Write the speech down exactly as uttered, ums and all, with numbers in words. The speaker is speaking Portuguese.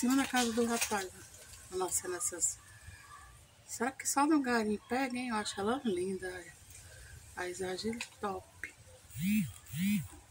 cima da casa do rapaz. Nossa, nessas... Será que só no garim pega, hein? Eu acho ela linda. A Paisagem top.